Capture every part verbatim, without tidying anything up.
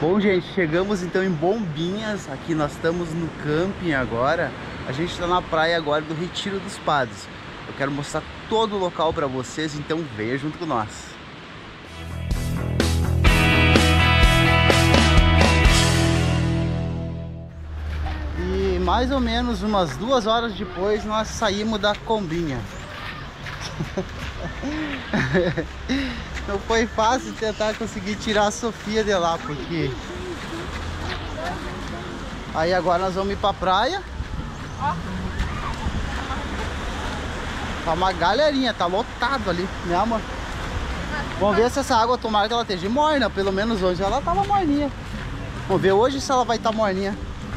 Bom, gente, chegamos então em Bombinhas. Aqui nós estamos no camping agora. A gente está na praia agora do Retiro dos Padres. Eu quero mostrar todo o local para vocês, então venha junto com nós. E mais ou menos umas duas horas depois nós saímos da combinha. Não foi fácil tentar conseguir tirar a Sofia de lá, porque aí agora nós vamos ir pra praia. Tá uma galerinha, tá lotado ali, né, amor? Vamos ver se essa água, tomara que ela esteja morna. Pelo menos hoje ela tava morninha. Vamos ver hoje se ela vai estar morninha.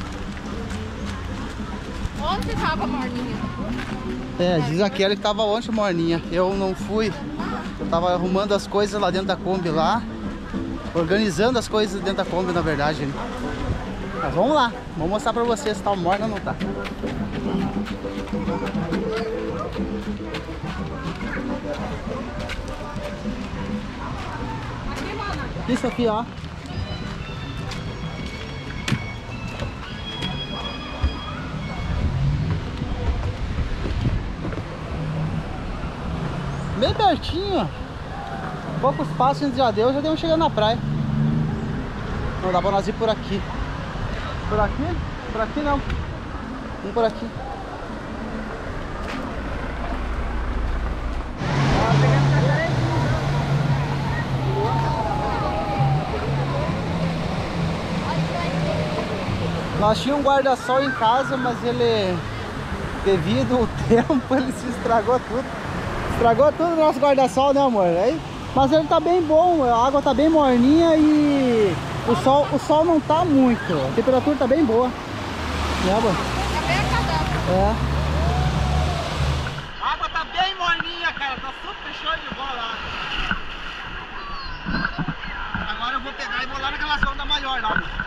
Ontem tava morninha. É, diz aquele que tava ontem morninha. Eu não fui. Eu tava arrumando as coisas lá dentro da Kombi lá. Organizando as coisas dentro da Kombi, na verdade. Né? Mas vamos lá. Vou mostrar pra vocês se tá morna ou não tá. Isso aqui, ó. Bem pertinho. Poucos passos já deu, já deu chegando na praia. Não dá pra nós ir por aqui. Por aqui? Por aqui não. Vamos por aqui. Nós tínhamos um guarda-sol em casa, mas ele, devido ao tempo, ele se estragou tudo. Estragou tudo o nosso guarda-sol, né, amor? Aí, mas ele tá bem bom, a água tá bem morninha e o sol, o sol não tá muito. A temperatura tá bem boa. Né, amor? Tá bem agradável. É. A água tá bem morninha, cara. Tá super show de bola. Agora eu vou pegar e vou lá naquela onda maior lá, amor.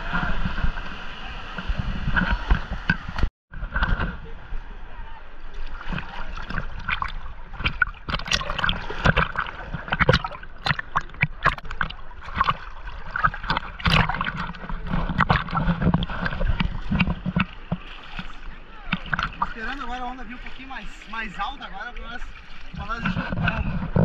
Esperando agora a onda vir um pouquinho mais, mais alta agora para nós, para nós enxergar.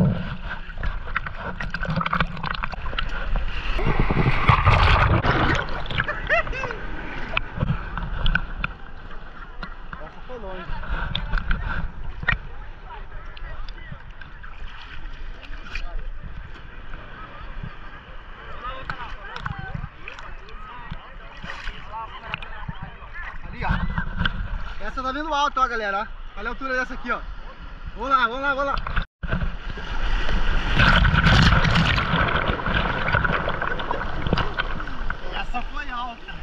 Essa foi longe. Ali, ó. Essa tá vindo alto, ó, galera, ó. Olha a altura dessa aqui, ó. Vamos lá, vamos lá, vamos lá. Essa foi alta.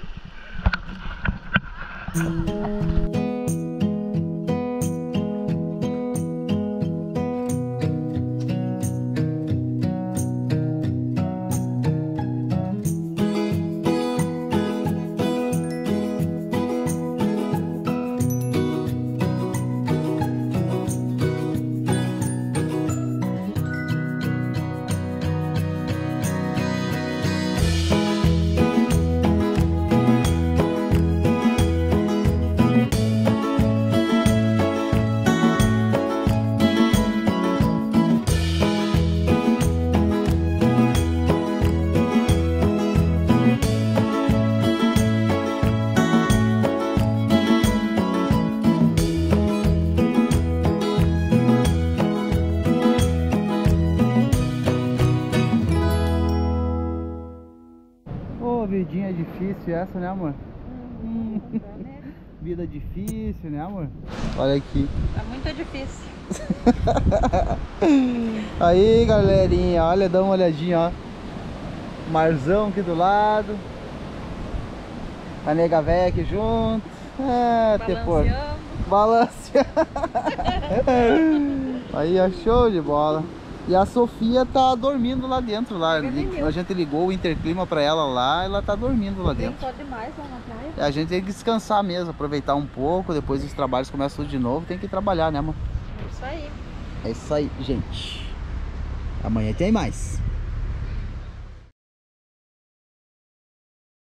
Vidinha difícil essa, né, amor? Hum, vida difícil, né, amor? Olha aqui. Tá muito difícil. Aí, galerinha, olha, dá uma olhadinha, ó. Marzão aqui do lado. A nega véia aqui junto. É, por balanceando. Aí, ó, show de bola. E a Sofia tá dormindo lá dentro, lá. A gente ligou o interclima pra ela lá, ela tá dormindo lá dentro. Tem demais lá na praia. A gente tem que descansar mesmo, aproveitar um pouco, depois os trabalhos começam tudo de novo, tem que trabalhar, né, amor? É isso aí. É isso aí, gente. Amanhã tem mais.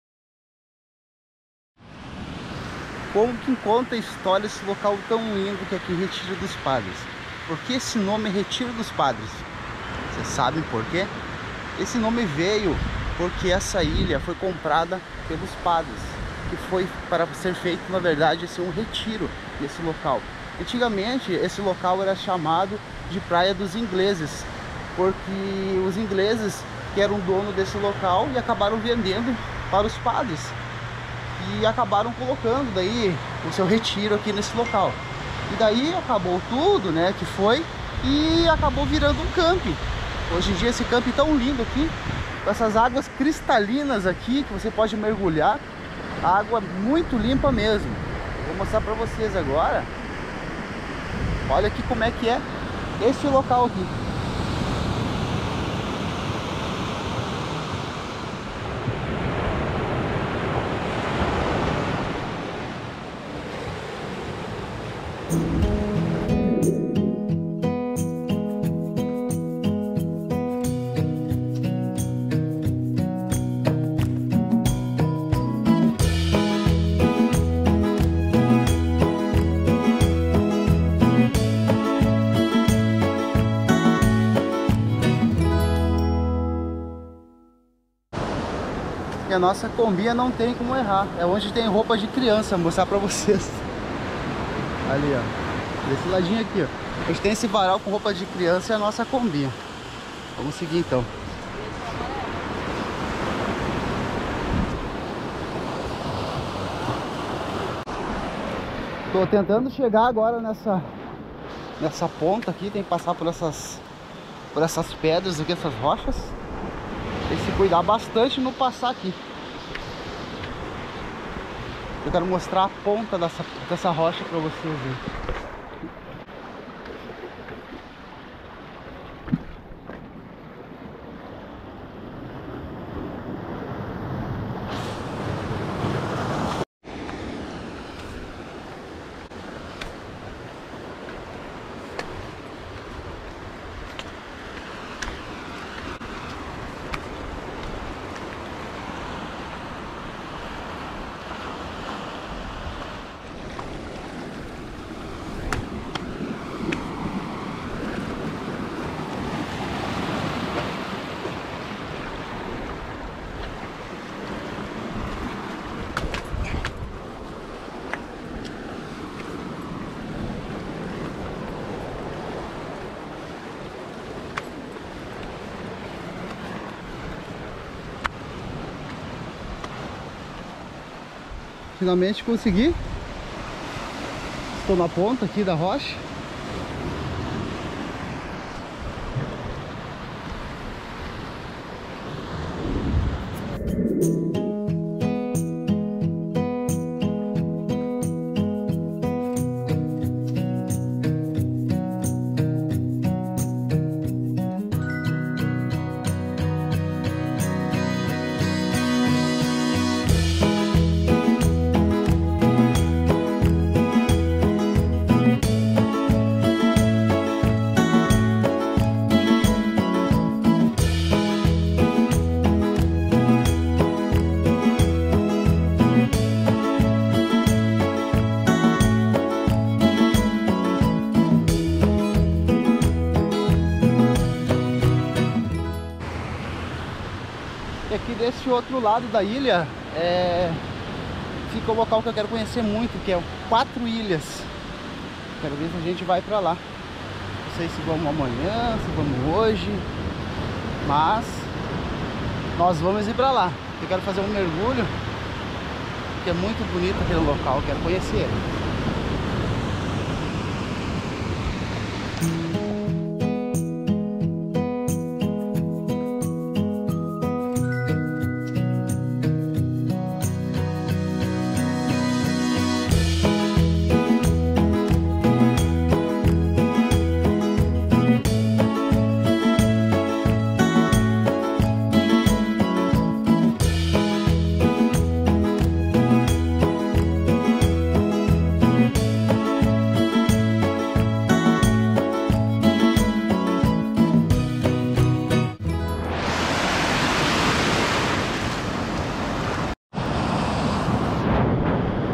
Como que conta a história esse local tão lindo que é aqui, Retiro dos Padres? Por que esse nome é Retiro dos Padres? Vocês sabem por quê? Esse nome veio porque essa ilha foi comprada pelos padres, que foi para ser feito, na verdade, assim, um retiro nesse local. Antigamente, esse local era chamado de Praia dos Ingleses, porque os ingleses que eram dono desse local e acabaram vendendo para os padres e acabaram colocando daí o seu retiro aqui nesse local. E daí acabou tudo, né, que foi, e acabou virando um camping. Hoje em dia esse camping tão lindo aqui, com essas águas cristalinas aqui, que você pode mergulhar, água muito limpa mesmo. Vou mostrar para vocês agora. Olha aqui como é que é esse local aqui. A nossa combinha não tem como errar. É onde tem roupa de criança, vou mostrar pra vocês. Ali, ó, desse ladinho aqui, ó, a gente tem esse varal com roupa de criança e a nossa combinha. Vamos seguir então. Tô tentando chegar agora nessa nessa ponta aqui. Tem que passar por essas por essas pedras aqui, essas rochas. Tem que se cuidar bastante no passar aqui. Eu quero mostrar a ponta dessa, dessa rocha para vocês verem. Finalmente consegui. Estou na ponta aqui da rocha. E aqui desse outro lado da ilha é... fica o local que eu quero conhecer muito, que é Quatro Ilhas. Quero ver se a gente vai pra lá. Não sei se vamos amanhã, se vamos hoje, mas nós vamos ir pra lá. Eu quero fazer um mergulho, que é muito bonito aquele local, eu quero conhecer ele.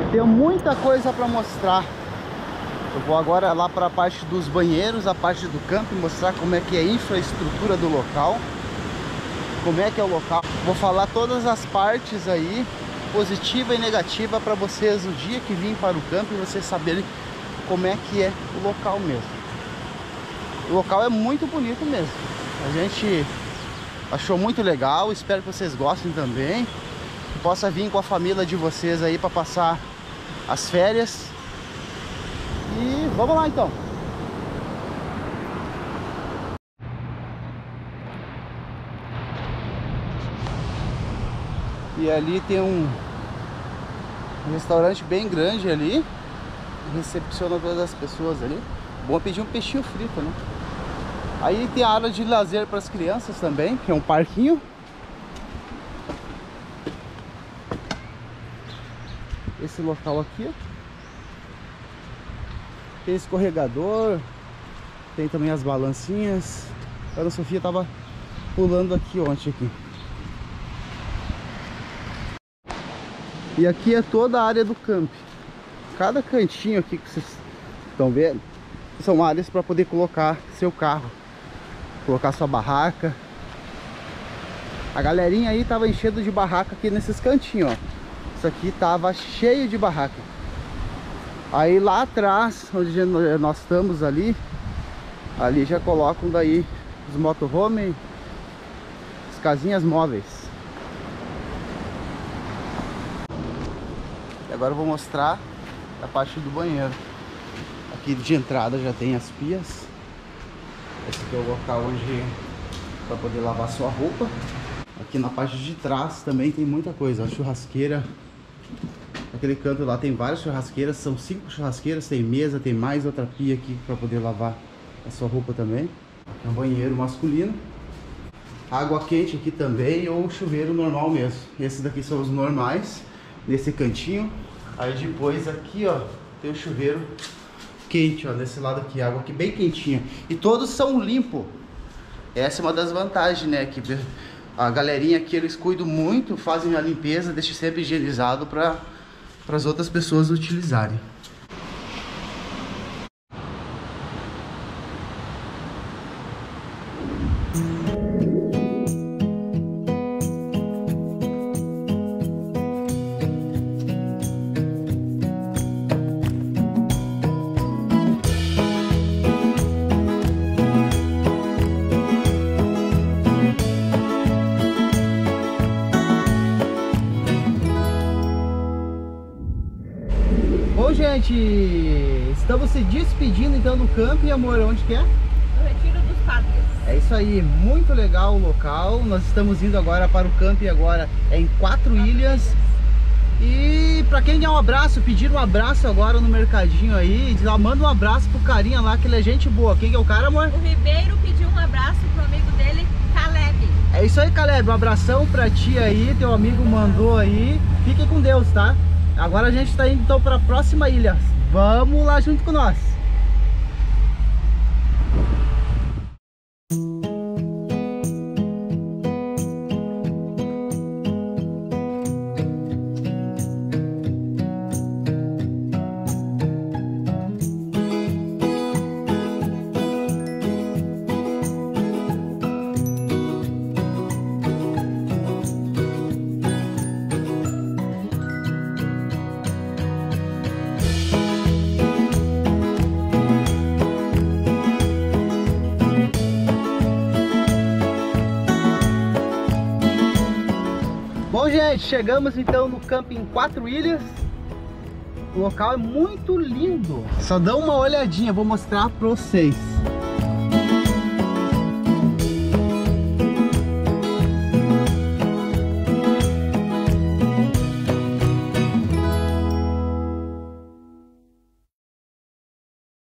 Tenho muita coisa para mostrar. Eu vou agora lá para a parte dos banheiros, a parte do campo, mostrar como é que é a infraestrutura do local, como é que é o local. Vou falar todas as partes aí, positiva e negativa, para vocês o dia que vir para o campo e vocês saberem como é que é o local mesmo. O local é muito bonito mesmo. A gente achou muito legal, espero que vocês gostem também. Que possa vir com a família de vocês aí para passar as férias. E vamos lá então. E ali tem um, um restaurante bem grande ali, recepciona todas as pessoas ali. Bom pedir um peixinho frito, né? Aí tem a área de lazer para as crianças também, que é um parquinho. Esse local aqui, ó. Tem escorregador, tem também as balancinhas. A Ana Sofia tava pulando aqui ontem aqui. E aqui é toda a área do campo. Cada cantinho aqui que vocês estão vendo são áreas para poder colocar seu carro, colocar sua barraca. A galerinha aí tava enchendo de barraca aqui nesses cantinhos, ó. Isso aqui tava cheio de barraca. Aí lá atrás, onde nós estamos ali, ali já colocam daí os motorhome, as casinhas móveis. E agora eu vou mostrar a parte do banheiro. Aqui de entrada já tem as pias. Esse aqui é o local onde para poder lavar sua roupa. Aqui na parte de trás também tem muita coisa, a churrasqueira. Aquele canto lá tem várias churrasqueiras, são cinco churrasqueiras, tem mesa, tem mais outra pia aqui para poder lavar a sua roupa também. Aqui é um banheiro masculino. Água quente aqui também, ou chuveiro normal mesmo. Esses daqui são os normais, nesse cantinho. Aí depois aqui, ó, tem o chuveiro quente, ó, desse lado aqui, água aqui bem quentinha. E todos são limpos. Essa é uma das vantagens, né? Que a galerinha aqui, eles cuidam muito, fazem a limpeza, deixam sempre higienizado para para as outras pessoas utilizarem. Bom, gente, estamos se despedindo então do campo. E amor, onde que é? No Retiro dos Padres. É isso aí, muito legal o local. Nós estamos indo agora para o campo e agora é em Quatro Ilhas. E para quem quer um abraço, pedir um abraço agora no mercadinho aí, diz, ó, manda um abraço pro carinha lá, que ele é gente boa. Quem que é o cara, amor? O Ribeiro pediu um abraço pro amigo dele, Caleb. É isso aí, Caleb, um abração pra ti aí, teu amigo mandou aí. Fique com Deus, tá? Agora a gente tá indo então para a próxima ilha. Vamos lá junto com nós. Bom, gente, chegamos então no camping Quatro Ilhas. O local é muito lindo. Só dá uma olhadinha, vou mostrar pra vocês.